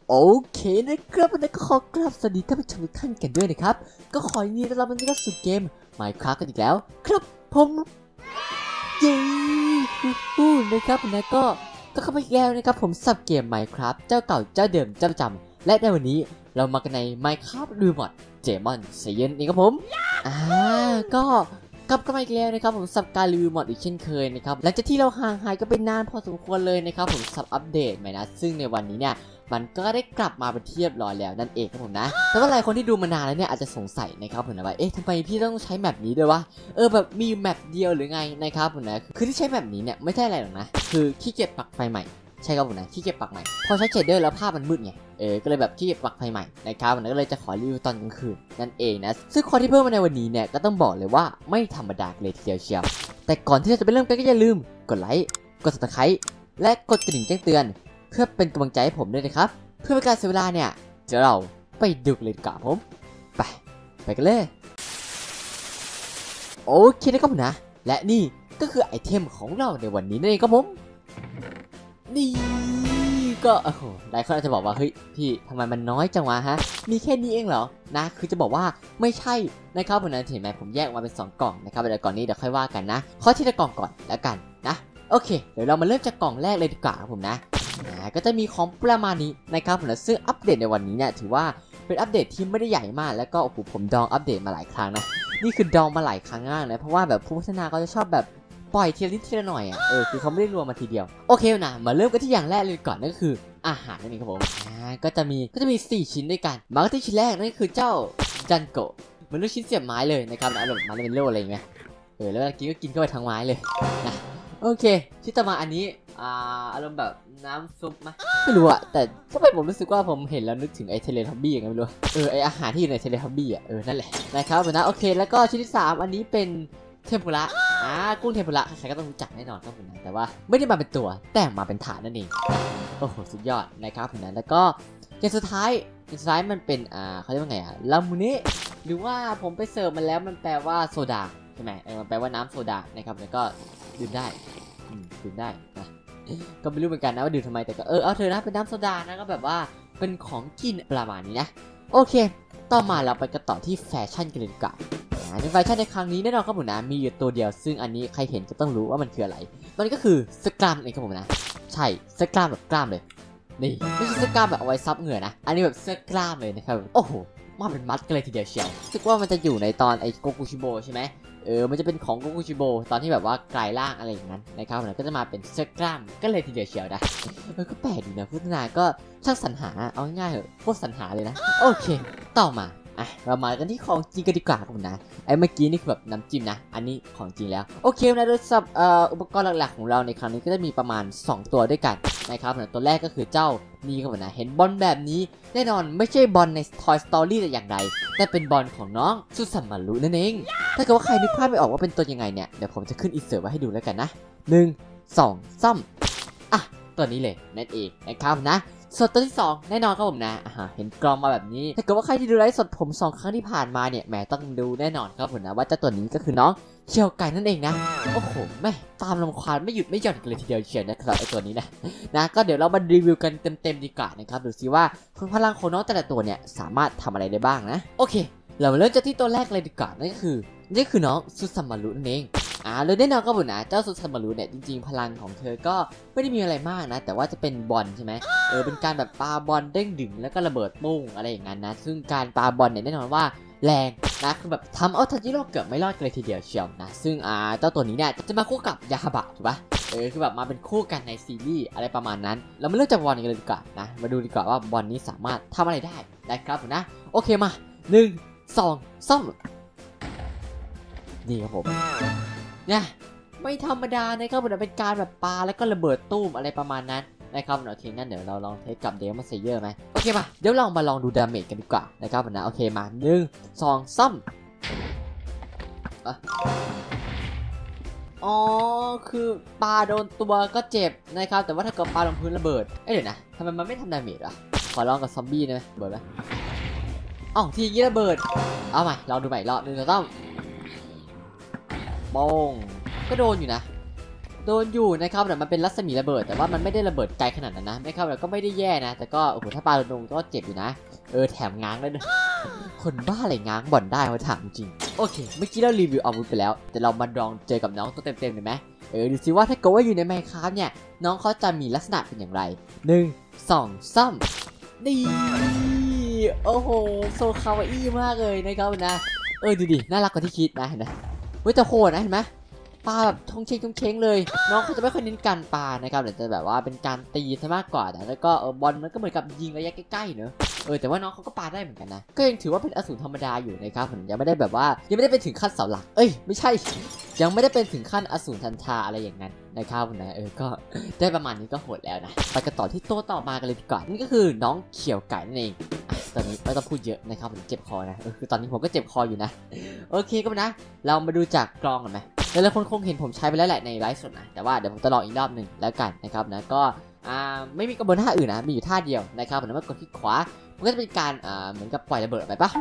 โอเคนะครับวันนี้ก็ขอกราบสวัสดีท่านผู้ชมทุกท่านกันด้วยนะครับก็ขอยินดีต้อนรับเข้าสู่เกม Minecraft กันอีกแล้วครับผมเย้นะครับวันนี้ก็เข้ามาอีกแล้วนะครับผมสับเกม Minecraft เจ้าเก่าเจ้าเดิมเจ้าประจำและในวันนี้เรามากันใน Minecraft Remod Demon Slayer นี่ครับผมก็กลับมาอีกแล้วนะครับผมสับการรีวิวมอดอีกเช่นเคยนะครับหลังจากที่เราห่างหายกันไปนานพอสมควรเลยนะครับผมสับอัปเดตใหม่นะซึ่งในวันนี้เนี่ยมันก็ได้กลับมาเป็นที่เรียบร้อยแล้วนั่นเองครับผมนะแต่ว่าหลายคนที่ดูมานานแล้วเนี่ยอาจจะสงสัยนะครับผมนะว่าทำไมพี่ต้องใช้แมปนี้ด้วยวะแบบมีแมปเดียวหรือไงนะครับผมนะคือที่ใช้แมปนี้เนี่ยไม่ใช่อะไรหรอกนะคือขี้เกียจปักไฟใหม่ใช่ครับผมนะขี้เกียจปักใหม่พอใช้เชดเดอร์แล้วภาพมันมืดไงก็เลยแบบขี้เกียจปักไฟใหม่นะครับผมก็เลยจะขอรีวิวตอนกลางคืนนั่นเองนะซึ่งคนที่เพิ่มมาในวันนี้เนี่ยก็ต้องบอกเลยว่าไม่ธรรมดาเลยทีเดียวเชียวแต่ก่อนที่เราจะไปเริ่มกันก็อย่าลืมกดไลค์กด Subscribe และกดกระดิ่งแจ้งเตือนเพื่อเป็นกำลังใจให้ผมด้วยนะครับเพื่อเป็นการเสียเวลาเนี่ยเดี๋ยวเราไปดูเลยดีกว่าผมไปกันเลยโอเคนะครับผมนะและนี่ก็คือไอเทมของเราในวันนี้นั่นเองครับผมนี่ก็หลายคนอาจจะบอกว่าเฮ้ยพี่ทำไมมันน้อยจังวะฮะมีแค่นี้เองเหรอนะคือจะบอกว่าไม่ใช่นะครับผมนะเห็นไหมผมแยกมาเป็น2กล่องนะครับแต่ก่อนนี้เดี๋ยวค่อยว่ากันนะข้อที่ละกล่องก่อนแล้วกันนะโอเคเดี๋ยวเรามาเริ่มจากกล่องแรกเลยดีกว่าครับผมนะก็จะมีของประมาณนี้นะครับผมนะซึ่งอัปเดตในวันนี้เนี่ยถือว่าเป็นอัปเดตที่ไม่ได้ใหญ่มากแล้วก็ผมดองอัปเดตมาหลายครั้งนะนี่คือดองมาหลายครั้งมากนะเพราะว่าแบบผู้พัฒนาเขาจะชอบแบบปล่อยทีละนิดทีละหน่อยคือเขาไม่ได้รวมมาทีเดียวโอเคนะมาเริ่มกันที่อย่างแรกเลยก่อนนั่นก็คืออาหารนั่นเองครับผมก็จะมี4ชิ้นด้วยกันมาที่ชิ้นแรกนั่นคือเจ้าจันโกะมันลูกชิ้นเสียบไม้เลยนะครับนะแบบมันเป็นโล่อะไรอย่างเงี้ยแล้วเวลากินก็กินเข้าไปทั้งไม้เลยนะโอเคชิ้นต่อมาอันนี้อารมณ์แบบน้ำซุปมั้ยไม่รู้อะแต่ทำไมผมรู้สึกว่าผมเห็นแล้วนึกถึงไอเทเลทับบี้อย่างเงี้ยไม่รู้ไออาหารที่อยู่ในเทเลทับบี้นั่นแหละนะครับนะโอเคแล้วก็ชิ้นที่3อันนี้เป็นเทมปุระกุ้งเทมปุระใครๆก็ต้องรู้จักแน่นอนครับผมนะแต่ว่าไม่ได้มาเป็นตัวแต่มาเป็นถาดนั่นเองโอ้โหสุดยอดนะครับผมนะแล้วก็อย่างสุดท้ายมันเป็นเขาเรียกว่าไงลามูเนะหรือว่าผมไปเสิร์ฟมันแล้วมันแปลว่าโซดาใช่ไหมมันแปลว่าน้ำโซดานะครับแล้วก็ดื่มได้นะก็ไม่รู้เหมือนกันนะว่าดื่มทำไมแต่ก็เอาเถอะนะเป็นน้ำโซดานะก็แบบว่าเป็นของกินประมาณนี้นะโอเคต่อมาเราไปกันต่อที่แฟชั่นกันเลยดีกว่าในแฟชั่นในครั้งนี้แน่นอนครับผมนะมีอยู่ตัวเดียวซึ่งอันนี้ใครเห็นก็ต้องรู้ว่ามันคืออะไรมันก็คือสกรามเองครับผมนะใช่สกรามแบบกล้ามเลยนี่ไม่ใช่สกรามแบบเอาไว้ซับเหงื่อนะอันนี้แบบสกรามเลยนะครับโอ้โหมาเป็นมัดกันเลยทีเดียวเชียวรู้สึกว่ามันจะอยู่ในตอนไอโกกุชิโบใช่ไหมมันจะเป็นของโกกุชิโบตอนที่แบบว่ากลายร่างอะไรอย่างนั้นนะครับก็จะมาเป็นเสื้อกล้ามก็เลยทีเดียวเชียวนะก็แปลกดีนะพุทธนาก็ช่างสรรหาเอาง่ายๆเหอะโคตรสรรหาเลยนะโอเคต่อมาเรามากันที่ของจริงกันดีกว่าครับผมนะเมื่อกี้นี่คือแบบน้ำจิ้มนะอันนี้ของจริงแล้วโอเคนะโดยสำหรับอุปกรณ์หลักๆของเราในครั้งนี้ก็จะมีประมาณ2ตัวด้วยกันนะครับตัวแรกก็คือเจ้านี่ครับผมนะเห็นบอลแบบนี้แน่นอนไม่ใช่บอลใน Toy Story แต่อย่างใดแต่เป็นบอลของน้องซุซัมมารุนั่นเองถ้าเกิดว่าใครนึกภาพไม่ออกว่าเป็นตัวยังไงเนี่ยเดี๋ยวผมจะขึ้นอินเสิร์ตไว้ให้ดูแล้วกันนะ1 2 3ตัวนี้เลยนั่นเองนะครับนะส่วนตัวที่2แน่นอนครับผมนะเห็นกรองมาแบบนี้ถ้าเกิดว่าใครที่ดูไลฟ์สดผม2ครั้งที่ผ่านมาเนี่ยแหมต้องดูแน่นอนครับผมนะว่าเจ้าตัวนี้ก็คือน้องเชียวไก่นั่นเองนะโอ้โหแม่ตามลำควานไม่หยุดไม่หย่อนกันเลยทีเดียวเชียวนะครับไอตัวนี้นะก็เดี๋ยวเรามารีวิวกันเต็มๆดีกว่านะครับดูซิว่าพลังของน้องแต่ละตัวเนี่ยสามารถทำอะไรได้บ้างนะโอเคเรามาเริ่มจากที่ตัวแรกเลยดีกว่านั่นก็คือน้องซุซัมมารุนั่นเองเลยแน่นอนครับผมนะเจ้าซุซัมมารุเนี่ยจริงๆพลังของเธอก็ไม่ได้มีอะไรมากนะแต่ว่าจะเป็นบอลใช่ไหมเป็นการแบบปาบอลเด้งดึงแล้วก็ระเบิดปุ้งอะไรอย่างนั้นนะซึ่งการปาบอลเนี่ยแน่นอนว่าแรงนะคือแบบทำเอาทันจิโร่เกือบไม่รอดกันเลยทีเดียวเชียวนะซึ่งเจ้าตัวนี้เนี่ยจะมาคู่กับยาฮาบะถูกปะคือแบบมาเป็นคู่กันในซีรีส์อะไรประมาณนั้นเรามาเริ่มจากบอลกันเลยดีกว่านะมาดูดีกว่าว่าบอลนี้สามารถทำอะไรได้นะครับผมนะโอเคมา1 2 3นี่ครับผมเนี่ยไม่ธรรมดานะครับผมเป็นการแบบปาแล้วก็ระเบิดตู้มอะไรประมาณนั้นนะครับโอเคงั้นเดี๋ยวเราลองเทสกับเดมอนเซเยอร์ไหมโอเคมาเดี๋ยวเรามาลองดูดาเมจกันดีกว่านะครับผมนะโอเคมา1 2 3คือปาโดนตัวก็เจ็บนะครับแต่ว่าถ้าเกิดปาลงพื้นระเบิดเดี๋ยวนะทำไมมันไม่ทำดาเมจอ่ะขอลองกับซอมบี้นะระเบิดไหมทีนี้ระเบิดเอาใหม่ลองดูใหม่รอบนึงเราต้องโป้งก็โดนอยู่นะโดนอยู่นะครับแต่มันเป็นรัศมีระเบิดแต่ว่ามันไม่ได้ระเบิดไกลขนาดนั้นนะนะครับแต่ก็ไม่ได้แย่นะแต่ก็โอ้โหถ้าปาโดนก็เจ็บอยู่นะแถมง้างได้ด้วยคนบ้าอะไรง้างบ่อนได้เขาถามจริงโอเคเมื่อกี้เรารีวิวอาวุธไปแล้วแต่เรามาลองเจอกับน้องตัวเต็มๆเลยไหมดูสิว่าถ้าเกิดว่าอยู่ใน Minecraft เนี่ยน้องเขาจะมีลักษณะเป็นอย่างไร1 2 3นี่โอ้โหโซคาวาอี้มากเลยนะครับนะดูดิน่ารักกว่าที่คิดนะเห็นไหมแต่โหดนะเห็นไหมปลาแบบทงเชงเลยน้องเขาจะไม่ค่อยเน้นการปลานะครับแต่จะแบบว่าเป็นการตีซะมากกว่าแล้วก็บอลมันก็เหมือนกับยิงระยะใกล้ๆเนอะแต่ว่าน้องเขาก็ปาได้เหมือนกันนะก็ยังถือว่าเป็นอสูรธรรมดาอยู่นะครับผมยังไม่ได้แบบว่ายังไม่ได้เป็นถึงขั้นเสาหลักไม่ใช่ยังไม่ได้เป็นถึงขั้นอสูรทันทาอะไรอย่างนั้นนะครับนะก็ได้ประมาณนี้ก็โหดแล้วนะไปกันต่อที่ตัวต่อมากันเลยดีกว่านี่ก็คือน้องเขียวไก่นั่นเองตอนนี้ไม่ต้องพูดเยอะนะครับผมเจ็บคอนะคือตอนนี้ผมก็เจ็บคออยู่นะโอเคก็นะเรามาดูจากกลองกันไหมหลายคนคงเห็นผมใช้ไปแล้วแหละในไลฟ์สดนะแต่ว่าเดี๋ยวผมจะลองอีกรอบหนึ่งแล้วกันนะครับนะก็ไม่มีกระบวนท่าอื่นนะมีอยู่ท่าเดียวนะครับผมแล้วกดคลิกขวามันก็จะเป็นการเหมือนกับปล่อยระเบิดไปปะ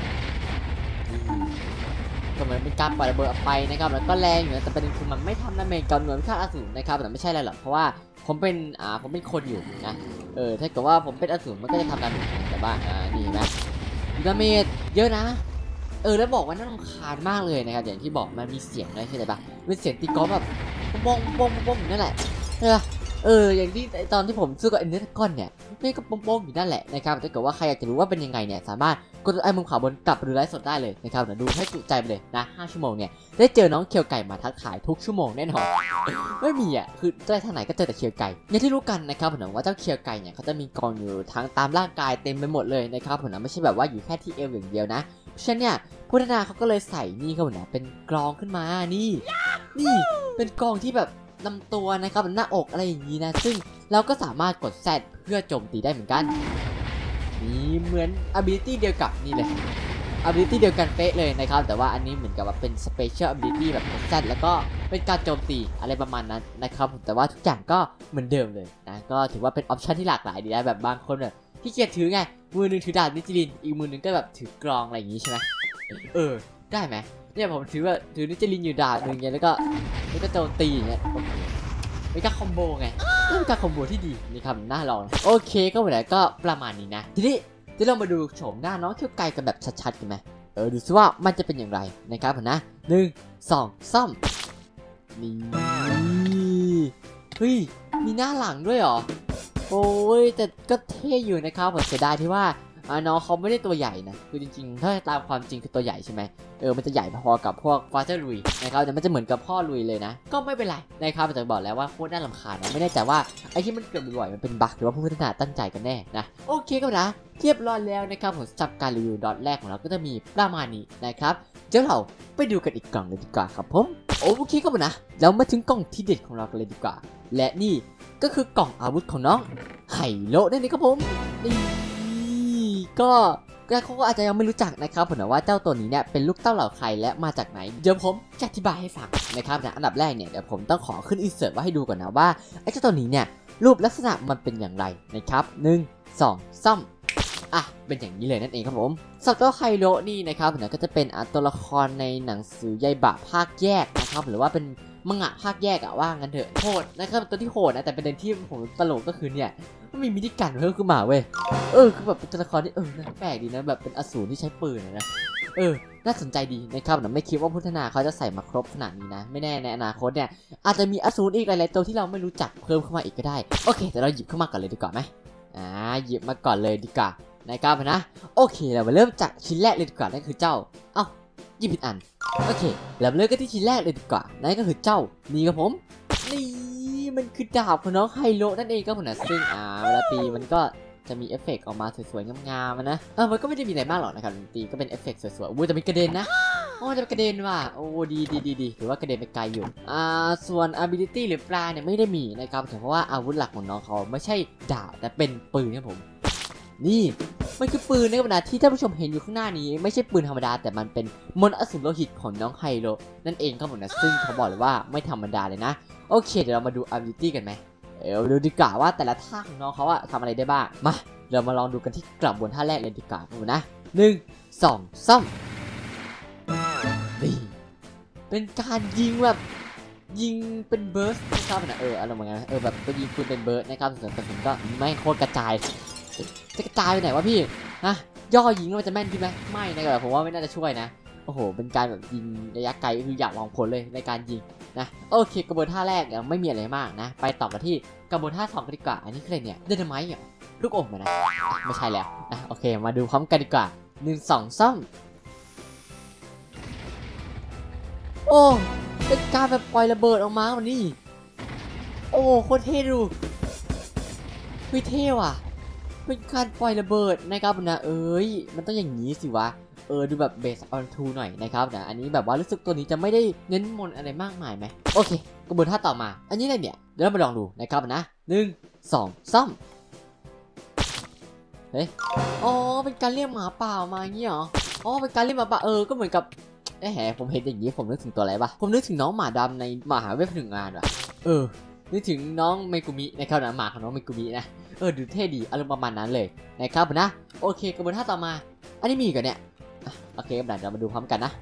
ก็เหมือนเป็นการปล่อยระเบิดออกไปนะครับแล้วก็แรงอยู่นะแต่ประเด็นคือมันไม่ทำดาเมจกับหน่วยพิฆาตอสูรนะครับแต่ไม่ใช่อะไรหรอกเพราะว่าผมเป็นคนอยู่นะถ้าเกิดว่าผมเป็นอสูรมันก็จะทำดาเมจแต่ว่านี่นะดาเมจเยอะนะแล้วบอกว่าน่ารำคาญมากเลยนะครับอย่างที่บอกมันมีเสียงอะไรใช่ไหมปะเป็นเสียงตีกอล์ฟแบบบ้องนั่นแหละอย่างที่ตอนที่ผมซื้อกับเอ็นเนอร์ก้อนเนี่ยนี่ก็บ้องอยู่นั่นแหละนะครับถ้าเกิดว่าใครอยากจะรู้ว่าเป็นยังไงเนี่ยสามารถกดไอ้มุมขวาบนกลับไปดูไลฟ์สดได้เลยนะครับเดี๋ยวดูให้จุใจไปเลยนะ5 ชั่วโมงเนี่ยได้เจอน้องเคียวไก่มาทักขายทุกชั่วโมงแน่นอนไม่มีคือได้ทางไหนก็เจอแต่เคียวไก่อย่างที่รู้กันนะครับผมว่าเจ้าเคียวไก่เนี่ยเขาจะมีกองอยู่ทั้งตามร่างกายเต็มไปหมดเลยนะครับผมไม่ใช่แบบว่าอยู่แค่ที่เอวอย่างเดียวนะเพราะฉะนั้นเนี่ยพุทธนาเขาก็เลยใส่นี่เขาเหมือนเป็นกรองขึ้นมานี่เป็นกรองที่แบบลำตัวนะครับหน้าอกอะไรอย่างนี้นะซึ่งเราก็สามารถกดแซดเพื่อโจมตีได้เหมือนกันนี่เหมือน ability เดียวกับนี่เลย ability เดียวกันเป๊ะเลยนะครับแต่ว่าอันนี้เหมือนกับว่าเป็น special ability แบบกดแซดแล้วก็เป็นการโจมตีอะไรประมาณนั้นนะครับแต่ว่าทุกอย่างก็เหมือนเดิมเลยนะก็ถือว่าเป็นออปชันที่หลากหลายดีนะแบบบางคนแบบที่เกียจถือไงมือนึงถือดาบนิจิลินอีกมือนึงก็แบบถือกรองอะไรอย่างนี้ใช่ไหมได้ไหมเนี่ยผมถือนิจิลินอยู่ดาบนึงเนี่ยแล้วก็โจมตีอย่างเงี้ยเป็นการคอมโบไงเป็นการคอมโบที่ดีนี่ครับน่าลองโอเคก็เหมือนก็ประมาณนี้นะทีนี้ที่เรามาดูโฉมหน้าน้องเคียวไก่กันแบบชัดๆกันไหมดูซิว่ามันจะเป็นอย่างไรนะครับผมนะ1 2 3นี่เฮ้ยมีหน้าหลังด้วยเหรอโอ้ยแต่ก็เท่อยู่นะครับผมเสียดายที่ว่าน้องเขาไม่ได้ตัวใหญ่นะคือจริงๆถ้าตามความจริงคือตัวใหญ่ใช่ไหมมันจะใหญ่พอกับพวกฟาเธอร์ลุยนะครับแต่มันจะเหมือนกับพ่อลุยเลยนะก็ไม่เป็นไรนะครับแต่บอกแล้วว่าโคตรน่ารำคาญนะไม่แน่ใจว่าไอ้ที่มันเกิดบ่อยๆมันเป็นบั๊กหรือว่าผู้พัฒนาตั้งใจกันแน่นะโอเคก็นะเรียบร้อยแล้วนะครับผมจับการรีวิวดอทแรกของเราก็จะมีประมาณนี้นะครับเดี๋ยวเราไปดูกันอีกกล่องเลยดีกว่าครับผมโอเคก็นะเรามาถึงกล่องที่เด็ดของเรากันเลยดีกว่าและนี่ก็คือกล่องอาวุธของน้องไฮโลนั่นเองครับผมนี่ก็เขาก็อาจจะยังไม่รู้จักนะครับผมว่าเจ้าตัวนี้เนี่ยเป็นลูกเต้าเหล่าใครและมาจากไหนเดี๋ยวผมจะอธิบายให้ฟังนะครับแต่อันดับแรกเนี่ยเดี๋ยวผมต้องขอขึ้นอินเสิร์ตไว้ให้ดูก่อนนะว่าไอ้เจ้าตัวนี้เนี่ยรูปลักษณะมันเป็นอย่างไรนะครับ1 2 3เป็นอย่างนี้เลยนั่นเองครับผมสัตว์ตัวไคโรนี่นะครับก็จะเป็นตัวละครในหนังสือใยบะภาคแยกนะครับหรือว่าเป็นมังงะภาคแยกว่างั้นเถอะโหดนะครับตัวที่โหดนะแต่ประเด็นที่ผมตลกก็คือเนี่ยมันมีมินิกันเพิ่มขึ้นมาเว้ยคือแบบเป็นตัวละครที่แปลกดีนะแบบเป็นอสูรที่ใช้ปืนนะน่าสนใจดีนะครับแต่ไม่คิดว่าพุทธนาเขาจะใส่มาครบขนาดนี้นะไม่แน่ในอนาคตเนี่ยอาจจะมีอสูรอีกหลายๆตัวที่เราไม่รู้จักเพิ่มเข้ามาอีกก็ได้โอเคแต่เราหยิบเข้ามาก่อนเลยดีกว่าไหมหยิบมาก่อนเลยดีกว่านะครับนะโอเคเรามาเริ่มจากชิ้นแรกเลยดีกว่านั่นคือเจ้าหยิบผิดอันโอเคเราเริ่มกันที่ชิ้นแรกเลยดีกว่านั่นก็คือเจ้านี่ครับผมนี่มันคือดาบของน้องไฮโลนั่นเองครับผมนะซึ่งเวลาตีมันก็จะมีเอฟเฟกต์ออกมาสวยๆงามๆนะมันก็ไม่ได้มีอะไรมากหรอกนะครับตีก็เป็นเอฟเฟกต์สวยๆแต่มีกระเด็นนะจะกระเด็นว่ะดีถือว่ากระเด็นไปไกลอยู่ส่วน ability หรือปลาเนี่ยไม่ได้มีนะครับเพราะว่าอาวุธหลักของน้องเขาไม่ใช่ดาบแต่เป็นปืนครับผมนี่มันคือปืนนะครับนะที่ท่านผู้ชมเห็นอยู่ข้างหน้านี้ไม่ใช่ปืนธรรมดาแต่มันเป็นมนต์อสูรโลหิตของน้องไฮโลนั่นเองครับผมนะซึ่งเขาบอกเลยว่าไม่ธรรมดาเลยนะโอเคเดี๋ยวเรามาดู ability กันไหมดูดีกว่าว่าแต่ละท่าของน้องเขาทำอะไรได้บ้างมาเรามาลองดูกันที่กลับบนท่าแรกเลยดีกว่านะ1 2 3นี่เป็นการยิงแบบยิงเป็นเบิร์สนะครับนะอารมณ์เหมือนกันแบบตัวยิงปืนเป็นเบิร์ดนะครับส่วนกระสุนก็ไม่โคตรกระจายจะกระจายไปไหนวะพี่ฮะย่อยิงมันจะแม่นขึ้นไหมไม่นะครับผมว่าไม่น่าจะช่วยนะโอ้โหเป็นการแบบยิงระยะไกลคืออยากลองผลเลยในการยิงนะโอเคกระบวนท่าแรกยังไม่มีอะไรมากนะไปต่อกันที่กระบวนท่า2กันดีกว่าอันนี้คืออะไรเนี่ยเดนไมต์ลูกอมนะไม่ใช่แล้วนะโอเคมาดูพร้อมกันดีกว่า1 2 3โอ้เป็นการแบบปล่อยระเบิดออกมาวันนี้โอ้โคตรเท่ดูเท่ว่ะเป็นการปล่อยระเบิดนะครับนะมันต้องอย่างนี้สิวะดูแบบเบสออนทูหน่อยนะครับนะอันนี้แบบว่ารู้สึกตัวนี้จะไม่ได้เน้นมนอะไรมากมายไหมโอเคกระบวนท่าต่อมาอันนี้อะไรเนี่ยเดี๋ยวเรามาลองดูนะครับนะ1 2 3เฮ้ยอ๋อเป็นการเรียกหมาป่ามาอย่างนี้เหรออ๋อเป็นการเรียกหมาป่าก็เหมือนกับผมเห็นอย่างนี้ผมนึกถึงตัวอะไรปะผมนึกถึงน้องหมาดำในมหาเวท1 งานว่ะนึกถึงน้องเมกุมินะครับนะหมาของน้องเมกุมินะดูเท่ดีอารมณ์ประมาณนั้นเลยนะครับนะโอเคกระบวนท่าต่อมาอันนี้มีกันเนี่ยโอเคเดี๋ยวเรามาดูพร้อมกันนะ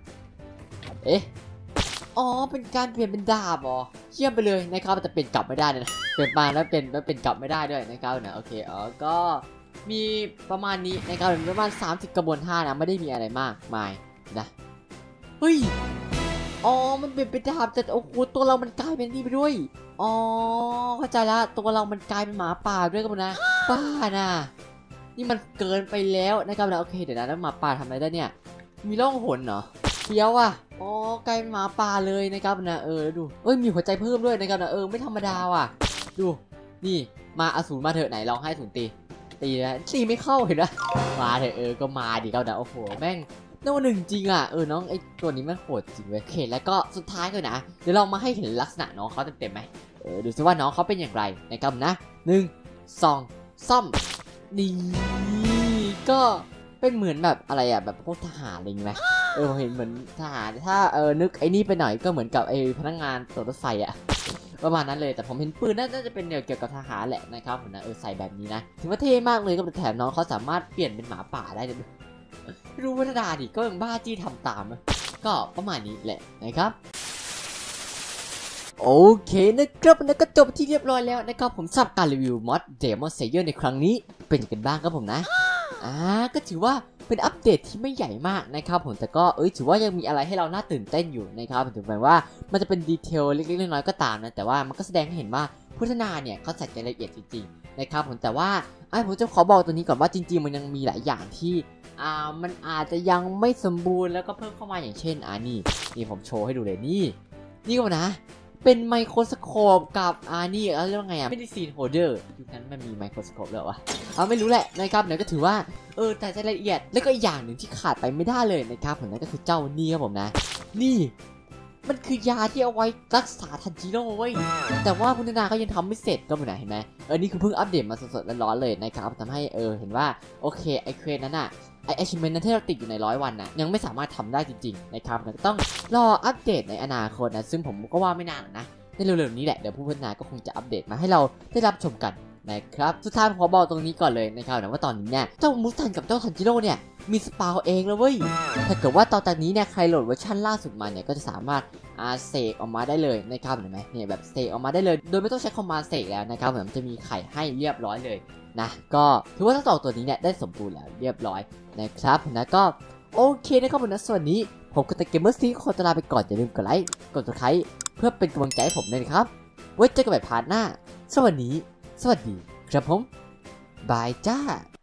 อ๋อเป็นการเปลี่ยนเป็นดาบอ๋อเยี่ยมไปเลยนะครับแต่เปลี่ยนกลับไม่ได้นะเปลี่ยนมาแล้วเป็นกลับไม่ได้ด้วยนะครับนะโอเคก็มีประมาณนี้นะครับประมาณ30กระบวนท่านะไม่ได้มีอะไรมากมายนะเฮ้ยอ๋อมันเปลี่ยนเป็นดาบแต่โอ้โหตัวเรามันกลายเป็นนี่ไปด้วยอ๋อเข้าใจละตัวเรามันกลายเป็นหมาป่าด้วยกันนะบ้านะนี่มันเกินไปแล้วนะครับนะโอเคเดี๋ยวนะแล้วหมาป่าทำอะไรได้เนี่ยมีร่องหนเหรอเฟี้ยวอ่ะอ๋อกลายเป็นหมาป่าเลยนะครับนะดูมีหัวใจเพิ่มด้วยนะครับนะไม่ธรรมดาว่ะดูนี่มาอสูรมาเถอะไหนลองให้อสูรตีนะตีไม่เข้าเห็นนะมาเถอะก็มาดิครับนะโอ้โหแม่งโน่1จริงอ่ะน้องไอตัวนี้มันโหดจริงเว้ยโอเคแล้วก็สุดท้ายเลยนะเดี๋ยวลองมาให้เห็นลักษณะน้องเขาเต็มๆไหมดูซิว่าน้องเขาเป็นอย่างไรนะครับนะ1 2 3นี่ก็เป็นเหมือนแบบอะไรอ่ะแบบพวกทหารอะไรอย่างงี้ไหมผมเห็นเหมือนทหารถ้านึกไอ้นี่ไปหน่อยก็เหมือนกับไอ้พนักงานรถไฟอ่ะประมาณนั้นเลยแต่ผมเห็นปืนน่าจะเป็นเกี่ยวกับทหารแหละนะครับผมนะใส่แบบนี้นะถือว่าเท่มากเลยก็แถมน้องเขาสามารถเปลี่ยนเป็นหมาป่าได้เลยไม่รู้วัฒนาดิก็ยังบ้าจี้ทำตามก็ประมาณนี้แหละนะครับโอเคนะครับแล้วก็จบที่เรียบร้อยแล้วนะครับผมสำหรับการรีวิวมอด Demon Slayer ในครั้งนี้เป็นยังไงบ้างครับผมนะก็ถือว่าเป็นอัปเดตที่ไม่ใหญ่มากนะครับผมแต่ก็ถือว่ายังมีอะไรให้เราน่าตื่นเต้นอยู่นะครับถึงแม้ว่ามันจะเป็นดีเทลเล็กๆน้อยๆก็ตามนะแต่ว่ามันก็แสดงให้เห็นว่าพัฒนาเนี่ยเขาใส่ใจรายละเอียดจริงๆนะครับผมแต่ว่าผมจะขอบอกตัวนี้ก่อนว่าจริงๆมันยังมีหลายอย่างที่มันอาจจะยังไม่สมบูรณ์แล้วก็เพิ่มเข้ามาอย่างเช่นนี่ผมโชว์ให้ดูเลยนี่ก็นะเป็นไมโครสโคปกับนี่เรียกว่าไงไม่ได้ซีนโฮเดอร์ยุคนั้นมันมีไมโครสโคปเลยวะไม่รู้แหละนะครับเนี่ยก็ถือว่าแต่รายละเอียดแล้วก็อีกอย่างหนึ่งที่ขาดไปไม่ได้เลยนะครับผมนั่นก็คือเจ้านี่ครับผมนะนี่มันคือยาที่เอาไว้รักษาทันจิโร่เว้ยแต่ว่าพุทธนาเขายังทำไม่เสร็จก็ไม่ไหนเห็นไหมนี่คือเพิ่งอัปเดตมาสดๆร้อนๆเลยนะครับทำให้เห็นว่าโอเคไอเควสนั้นไอachievement นั้นที่เราติดอยู่ใน100 วันยังไม่สามารถทำได้จริงๆนะครับก็ต้องรออัปเดตในอนาคตนะซึ่งผมก็ว่าไม่นานนะในเร็วๆนี้แหละเดี๋ยวผู้พัฒนาก็คงจะอัปเดตมาให้เราได้รับชมกันนะครับสุดท้ายผมขอบอกตรงนี้ก่อนเลยนะครับนะว่าตอนนี้เนี่ยเจ้ามุสตันกับเจ้าทันจิโร่เนี่ยมีสปาวเองแล้วเว้ยถ้าเกิดว่าตอนนี้เนี่ยใครโหลดเวอร์ชันล่าสุดมาเนี่ยก็จะสามารถเสกออกมาได้เลยนะครับเห็นไหมเนี่ยแบบเสกออกมาได้เลยโดยไม่ต้องใช้คอมมานด์เสกแล้วนะครับเหมือนจะมีไข่ให้เรียบร้อยเลยนะก็ถือว่าทั้ง2ตัวนี้เนี่ยได้สมบูรณ์แล้วเรียบร้อยนะครับนะก็โอเคนะครับผมนะส่วนนี้ผมกับเกมเมอร์ซีขอตัวลาไปก่อนอย่าลืมกดไลค์กด subscribe เพื่อเป็นกำลังใจให้ผมด้วยนะครับไว้เจอกันใหม่พาร์ทหน้าสวัสดีครับผมบายจ้า